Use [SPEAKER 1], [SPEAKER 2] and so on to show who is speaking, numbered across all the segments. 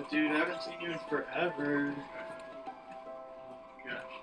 [SPEAKER 1] Oh, dude, I haven't seen you in forever. Gosh.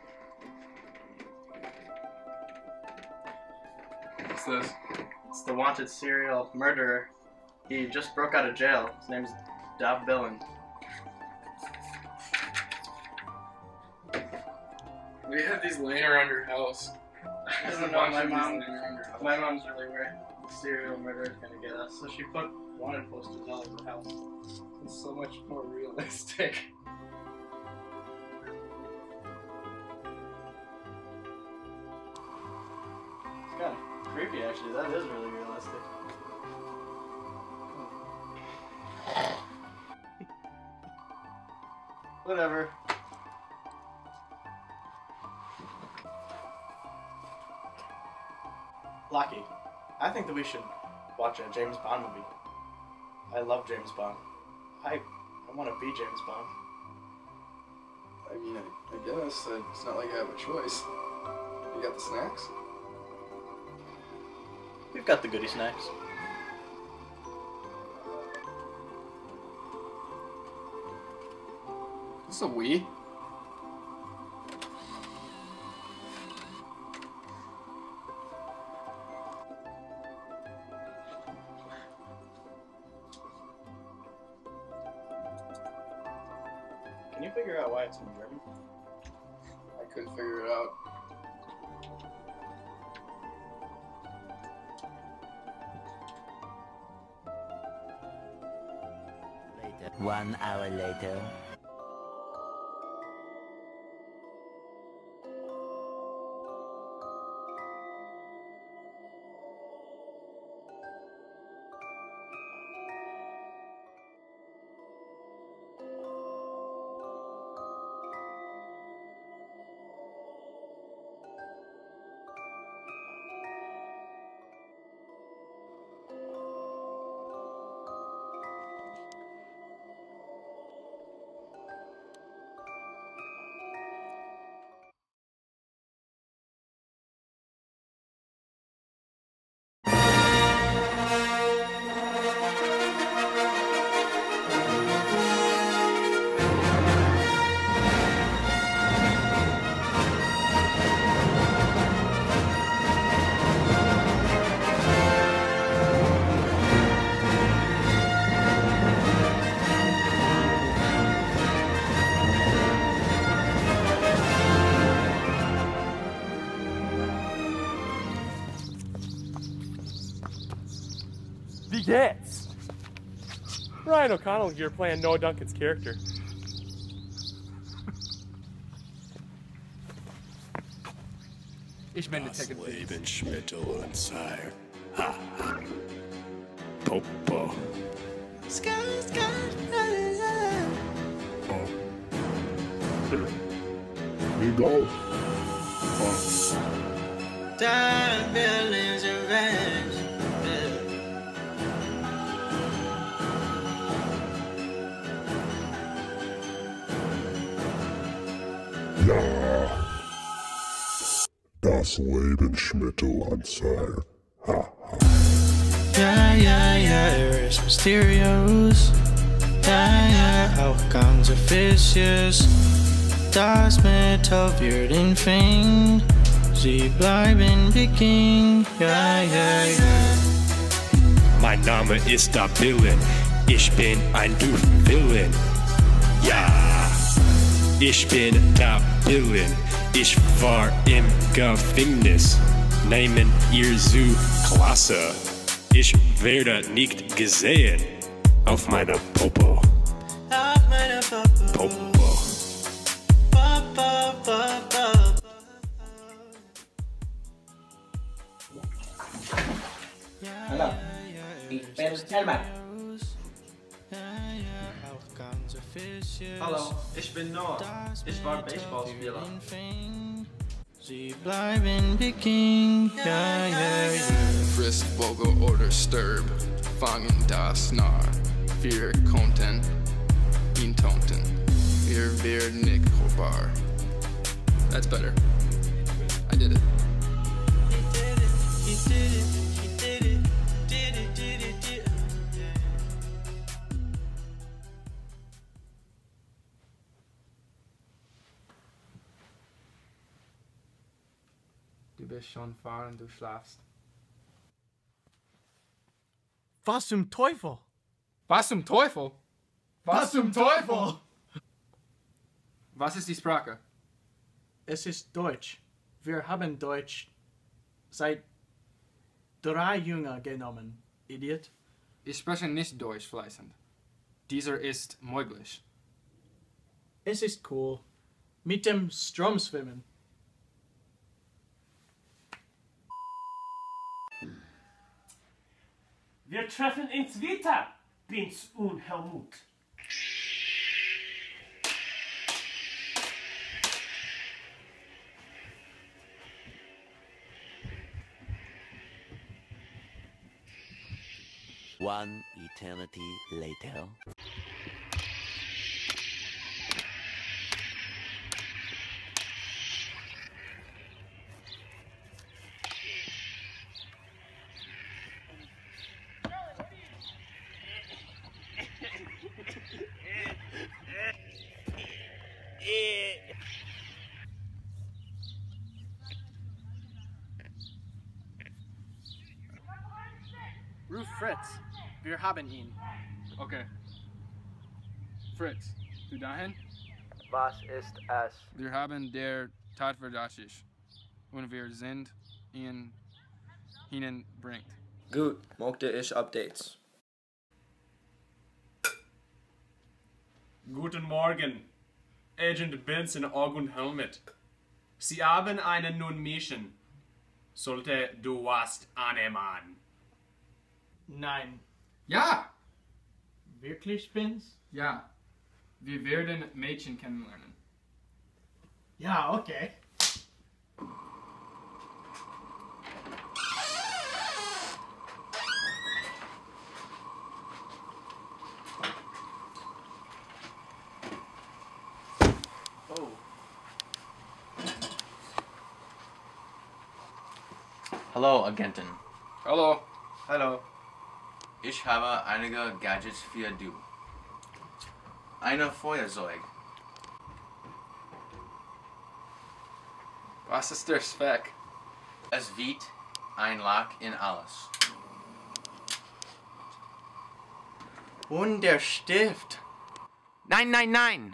[SPEAKER 2] What's this?
[SPEAKER 1] It's the wanted serial murderer. He just broke out of jail. His name's Dob Billen.
[SPEAKER 2] We have these laying around your house.
[SPEAKER 1] I don't know, my mom's really worried the serial murderer is gonna get us, so she put wanted posters all over the house.
[SPEAKER 2] It's so much more realistic.
[SPEAKER 1] It's kind of creepy, actually. That is really realistic. Whatever. Lockie, I think that we should watch a James Bond movie. I love James Bond. I want to be James Bond.
[SPEAKER 3] I mean, I guess. It's not like I have a choice. You got the snacks?
[SPEAKER 1] We've got the goodie snacks.
[SPEAKER 3] Is this a Wii?
[SPEAKER 1] Can you figure out why it's in German?
[SPEAKER 3] I couldn't figure it out.
[SPEAKER 4] Later. 1 hour later.
[SPEAKER 5] Wie geht's? Ryan O'Connell here playing Noah Duncan's character.
[SPEAKER 2] Ich bin
[SPEAKER 6] Das
[SPEAKER 2] Detective.
[SPEAKER 6] Leben Schmittel und Sire. Ha, ha. Popo. You go.
[SPEAKER 7] Time Billen's revenge.
[SPEAKER 6] Ja. Das Leben Schmittel und Sire. Ha, ha.
[SPEAKER 7] Yeah, it's mysterious. Yeah, outcomes are vicious. Das Metall wird in Fing. Sie bleiben Peking. Yeah.
[SPEAKER 6] Mein Name ist Da Billen. Ich bin ein Villain. Ja. Ich bin Da Billen. Ich war im Gefängnis. Nehmen ihr zu Klasse. Ich werde nicht gesehen. Auf meiner Popo.
[SPEAKER 7] Auf meiner
[SPEAKER 6] Popo.
[SPEAKER 1] Hallo, ich bin Elmar.
[SPEAKER 8] Hallo, ich bin Noah. Ich war Baseballspieler.
[SPEAKER 7] Sie bleiben Peking. Yeah.
[SPEAKER 3] Frist Vogel oder Stirb. Fangen das Nar. Wir konnten ihn tonten. Wir werden nicht hobar. That's better. I did it. bist schon fahren, du schlafst.
[SPEAKER 7] Was zum Teufel?
[SPEAKER 3] Was zum Teufel?
[SPEAKER 7] Was zum Teufel?
[SPEAKER 3] Was ist die Sprache?
[SPEAKER 7] Es ist Deutsch. Wir haben Deutsch seit 3 Jahren genommen, Idiot.
[SPEAKER 3] Ich spreche nicht Deutsch fließend. Dieser ist möglich.
[SPEAKER 7] Es ist cool. Mit dem Stromschwimmen.
[SPEAKER 9] Wir treffen uns wieder, Binz und Helmut.
[SPEAKER 4] One eternity later.
[SPEAKER 7] Ruf Fritz. Wir haben ihn.
[SPEAKER 3] Okay. Fritz, du dahin?
[SPEAKER 8] Was ist es?
[SPEAKER 3] Wir haben der Tatverdächtig und wir sind ihn hinbringt.
[SPEAKER 8] Gut, möchte ich Updates.
[SPEAKER 5] Guten Morgen, Agent Benson und Helmet. Sie haben einen neuen Mission. Sollte du was annehmen?
[SPEAKER 7] Nein.
[SPEAKER 3] Ja!
[SPEAKER 7] Wirklich, Spins?
[SPEAKER 3] Ja. Wir werden Mädchen kennenlernen.
[SPEAKER 7] Ja, okay.
[SPEAKER 1] Oh.
[SPEAKER 10] Hallo, Agentin.
[SPEAKER 3] Hallo.
[SPEAKER 1] Hallo.
[SPEAKER 10] Ich habe einige Gadgets für du. Eine Feuerzeug.
[SPEAKER 3] Was ist der Zweck?
[SPEAKER 10] Es wird ein Loch in alles.
[SPEAKER 1] Und der Stift.
[SPEAKER 10] Nein, nein, nein!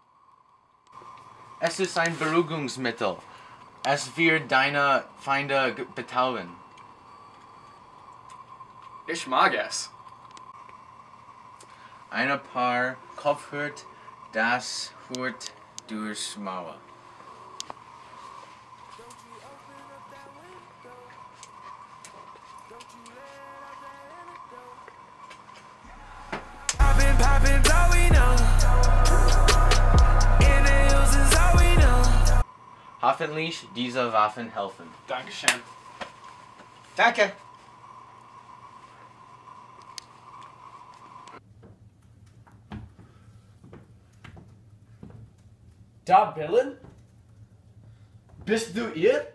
[SPEAKER 10] Es ist ein Beruhigungsmittel. Es wird deine Feinde betäuben.
[SPEAKER 3] Ich mag es.
[SPEAKER 10] Ein Paar Kopfhört, das hört durchs Mauer. Hoffentlich diese Waffen helfen.
[SPEAKER 3] Dankeschön.
[SPEAKER 1] Danke.
[SPEAKER 7] Da, Billen? Bist du ihr?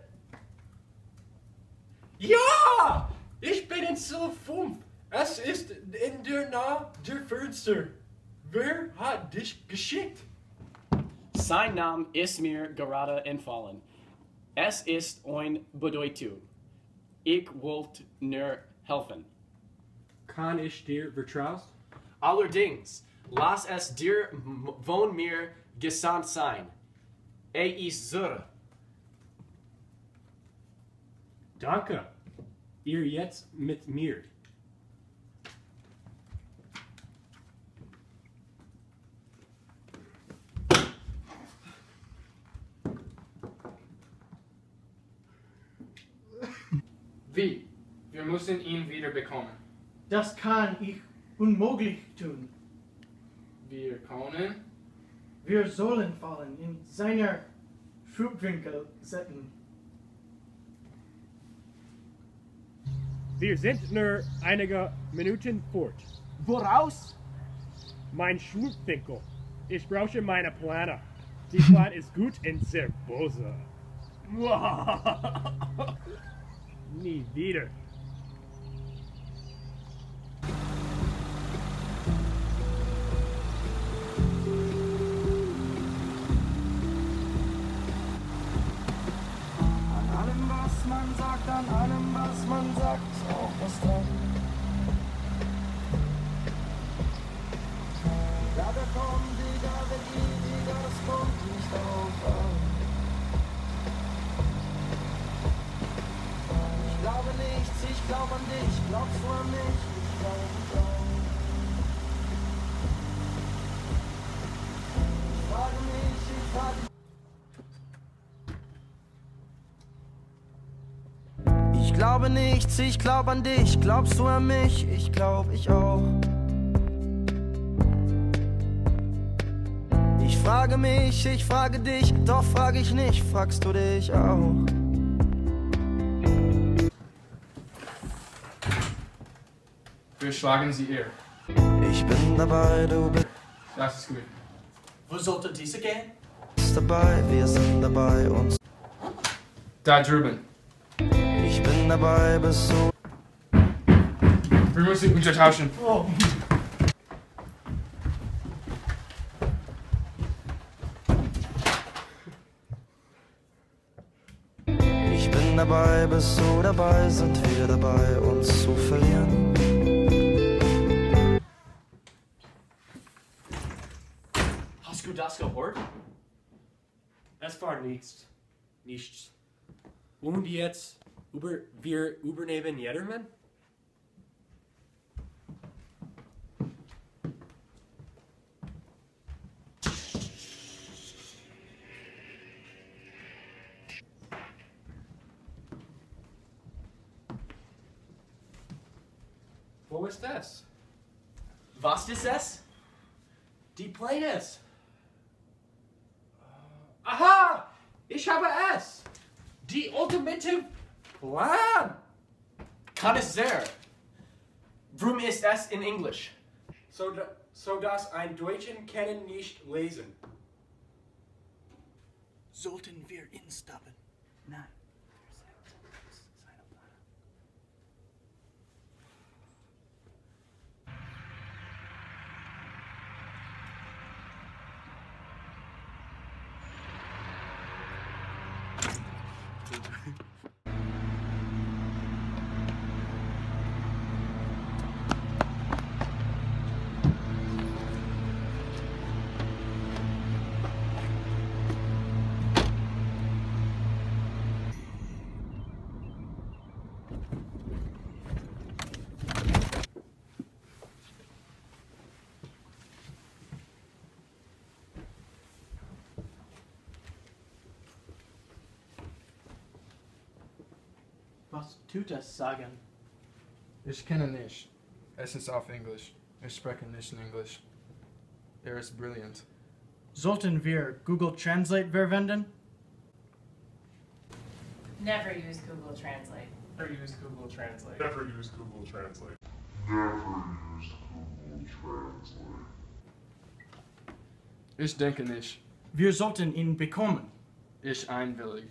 [SPEAKER 7] Ja! Ich bin in Zelle 5. Es ist in der Nahe der Fenster. Wer hat dich geschickt?
[SPEAKER 11] Sein Name ist mir gerade entfallen. Es ist ein Bedeutung. Ich wollte nur helfen.
[SPEAKER 5] Kann ich dir vertrauen?
[SPEAKER 11] Allerdings, lass es dir von mir gesandt sein. Ist Zure.
[SPEAKER 5] Danke. Ihr jetzt mit mir.
[SPEAKER 3] Wie? Wir müssen ihn wieder bekommen.
[SPEAKER 7] Das kann ich unmöglich tun.
[SPEAKER 3] Wir können?
[SPEAKER 7] Wir sollen fallen in seiner Schubwinkel setzen.
[SPEAKER 5] Wir sind nur einige Minuten fort.
[SPEAKER 11] Woraus?
[SPEAKER 5] Mein Schlupfwinkel. Ich brauche meine Pläne. Die Plan ist gut und sehr böse. Nie wieder.
[SPEAKER 7] An allem, was
[SPEAKER 12] man sagt, ist auch was dran. Ja, da kommen die, da wenn die, das kommt nicht drauf an. Ich glaube nichts, ich glaube an dich, glaubst du an mich? Ich glaube auch. Ich frage mich, ich frage. Ich glaube nichts, ich glaube an dich, glaubst du an mich? Ich glaube, ich auch. Ich frage mich, ich frage dich, doch frage ich nicht, fragst du dich auch?
[SPEAKER 3] Wir schlagen sie ihr.
[SPEAKER 12] Ich bin dabei, du bist
[SPEAKER 3] Das ist gut.
[SPEAKER 1] Wo sollte diese gehen?
[SPEAKER 12] dabei, wir sind dabei, uns.
[SPEAKER 3] Da drüben.
[SPEAKER 12] Ich bin dabei, bis so.
[SPEAKER 3] Wir müssen untertauschen.
[SPEAKER 1] Oh.
[SPEAKER 12] Ich bin dabei, bis so dabei, sind wir dabei, uns zu verlieren.
[SPEAKER 11] Hast du das gehört?
[SPEAKER 7] Es war nichts. Nichts. Und jetzt wir übernehmen Jedermann? Wo ist das?
[SPEAKER 11] Was ist es?
[SPEAKER 7] Die Pläne. Aha! Ich habe es! Die ultimative Plan!
[SPEAKER 11] Kann es sein? Warum ist es in Englisch?
[SPEAKER 7] So dass ein Deutschen können nicht lesen.
[SPEAKER 1] Sollten wir ihn stoppen? Nein. Was tut es sagen?
[SPEAKER 3] Ich kenne nicht. Es ist auf Englisch. Ich spreche nicht in Englisch. Er ist brillant.
[SPEAKER 1] Sollten wir Google Translate verwenden?
[SPEAKER 13] Never use Google Translate.
[SPEAKER 5] Never use Google Translate.
[SPEAKER 6] Never use Google Translate.
[SPEAKER 3] Ich denke nicht.
[SPEAKER 1] Wir sollten ihn bekommen.
[SPEAKER 3] Ich einwillig.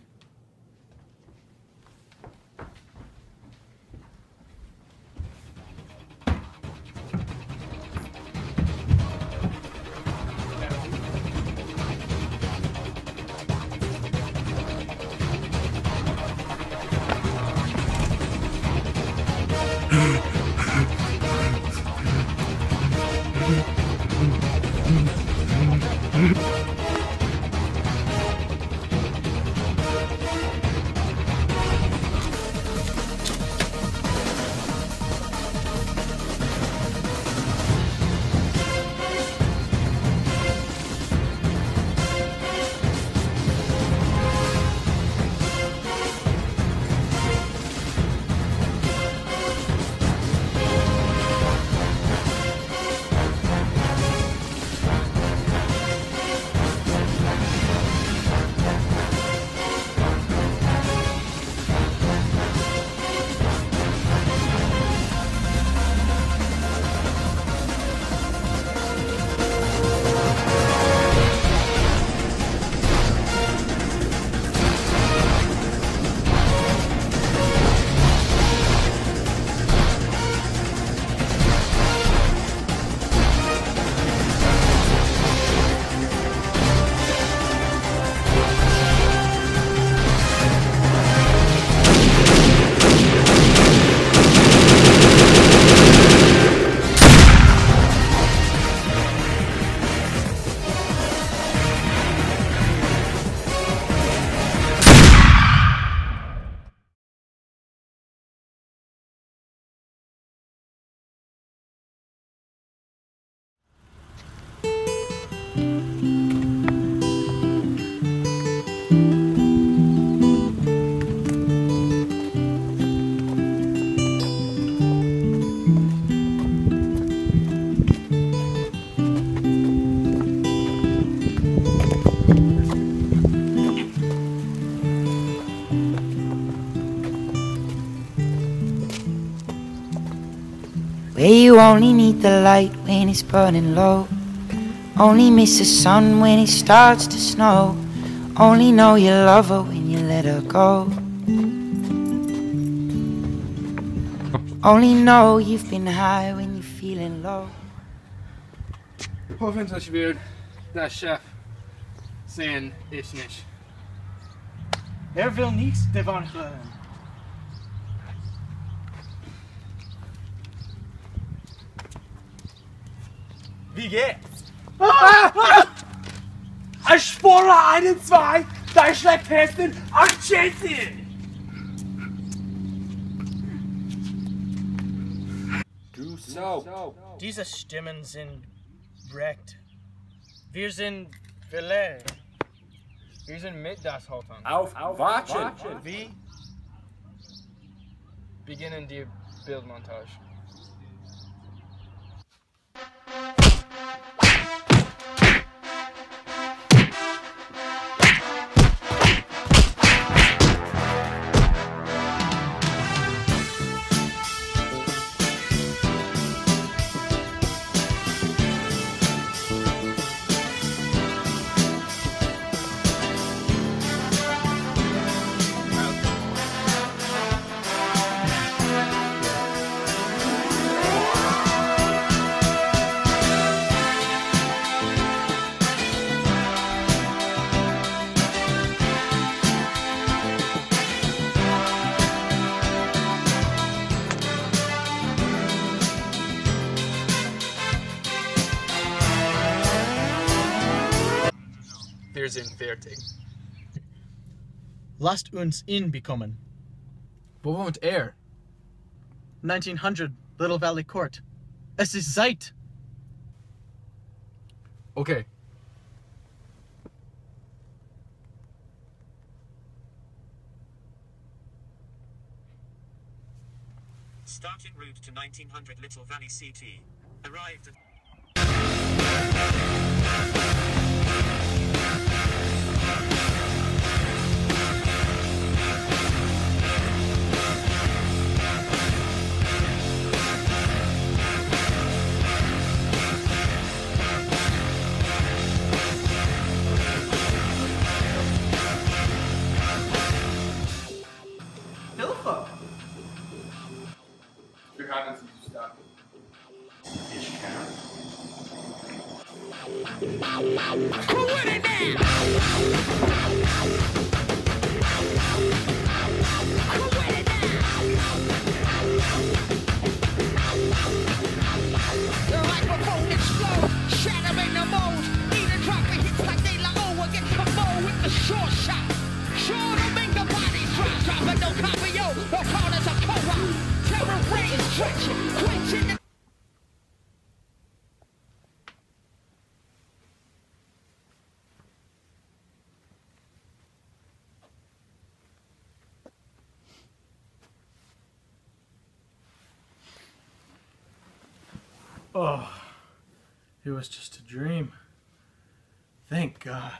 [SPEAKER 14] Where you only need the light when it's burning low, only miss the sun when it starts to snow, only know you love her when you let her go, only know you've been high when you're feeling low.
[SPEAKER 2] Hoeveel als je weer daar chef zijn is niet.
[SPEAKER 15] Wil niets ervan hören. Wie geht's? Spore 1, 2, da schlägt Hessen 18.
[SPEAKER 2] Du so.
[SPEAKER 15] Diese Stimmen sind recht. Wir sind verlehrt.
[SPEAKER 3] Wir sind mit das Haltern.
[SPEAKER 2] Aufwatschen.
[SPEAKER 3] Wie? Beginnen die Bildmontage. Wir sind fertig.
[SPEAKER 15] Lasst uns ihn bekommen.
[SPEAKER 2] Wo wohnt er?
[SPEAKER 15] 1900 Little Valley Court. Es ist Zeit.
[SPEAKER 2] Okay.
[SPEAKER 16] Start en route to 1900 Little Valley CT. Arrived at...
[SPEAKER 1] Hilfe!
[SPEAKER 2] Wir hören uns nicht stark.
[SPEAKER 1] Ich kann.
[SPEAKER 17] The microphone explodes, shattering the mold. Even dropping hits like De La O against Camo with the short shot. Sure to make the body drop, dropping no copy, yo. No corners of co-op. Terror rain stretching, quenching the...
[SPEAKER 15] Oh, it was just a dream. Thank God.